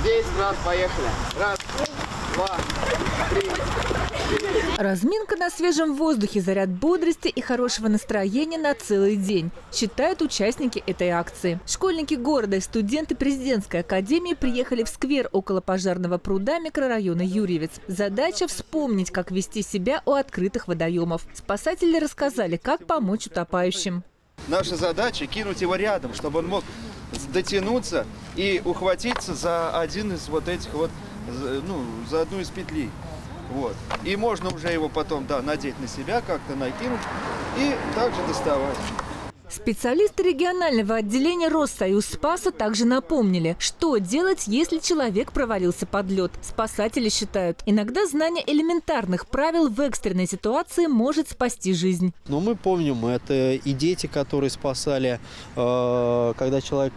10 раз, поехали. Раз, два, три. Разминка на свежем воздухе, заряд бодрости и хорошего настроения на целый день, считают участники этой акции. Школьники города и студенты президентской академии приехали в сквер около пожарного пруда микрорайона Юрьевец. Задача – вспомнить, как вести себя у открытых водоемов. Спасатели рассказали, как помочь утопающим. Наша задача – кинуть его рядом, чтобы он мог дотянуться и ухватиться за один из вот этих вот, за одну из петлей. Вот. И можно уже его потом, надеть на себя, как-то накинуть и также доставать. Специалисты регионального отделения Россоюз Спаса также напомнили, что делать, если человек провалился под лед. Спасатели считают, иногда знание элементарных правил в экстренной ситуации может спасти жизнь. Но мы помним, это и дети, которые спасали, когда человек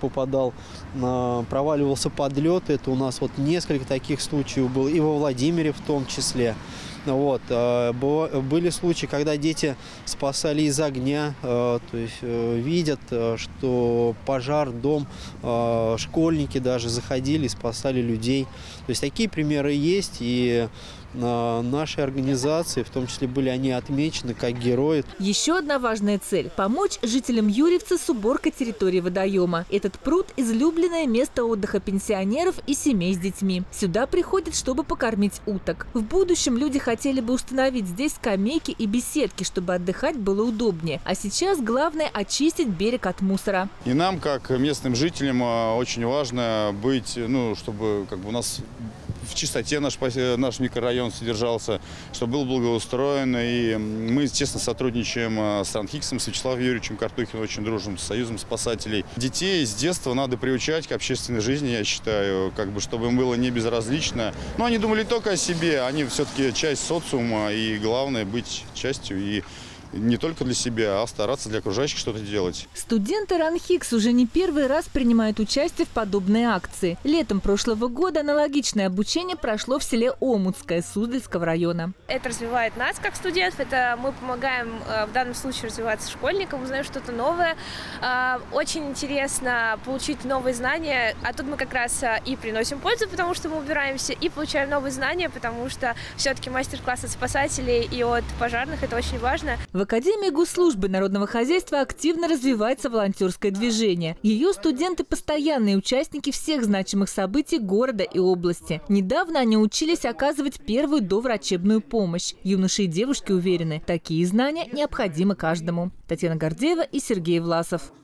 проваливался под лед. Это у нас вот несколько таких случаев было, и во Владимире в том числе. Вот. Были случаи, когда дети спасали из огня, то есть видят, что пожар, дом, школьники даже заходили и спасали людей. То есть такие примеры есть, и нашей организации, в том числе были они отмечены как герои. Еще одна важная цель – помочь жителям Юрьевца с уборкой территории водоема. Этот пруд – излюбленное место отдыха пенсионеров и семей с детьми. Сюда приходят, чтобы покормить уток. В будущем люди хотели бы установить здесь скамейки и беседки, чтобы отдыхать было удобнее. А сейчас главное – очистить берег от мусора. И нам, как местным жителям, очень важно быть, чтобы у нас в чистоте наш микрорайон содержался, чтобы был благоустроен. И мы, естественно, сотрудничаем с РАНХИКСом, с Вячеславом Юрьевичем Картухиным, очень дружим, с Союзом спасателей. Детей с детства надо приучать к общественной жизни, я считаю, чтобы им было не безразлично. Но они думали только о себе, они все-таки часть социума, и главное быть частью и не только для себя, а стараться для окружающих что-то делать. Студенты РАНХИКС уже не первый раз принимают участие в подобной акции. Летом прошлого года аналогичное обучение прошло в селе Омутское Суздальского района. Это развивает нас как студентов, это мы помогаем в данном случае развиваться школьникам, узнаем что-то новое. Очень интересно получить новые знания, а тут мы как раз и приносим пользу, потому что мы убираемся, и получаем новые знания, потому что все-таки мастер-класс от спасателей и от пожарных – это очень важно. В Академии госслужбы народного хозяйства активно развивается волонтерское движение. Ее студенты – постоянные участники всех значимых событий города и области. Недавно они учились оказывать первую доврачебную помощь. Юноши и девушки уверены, такие знания необходимы каждому. Татьяна Гордеева и Сергей Власов.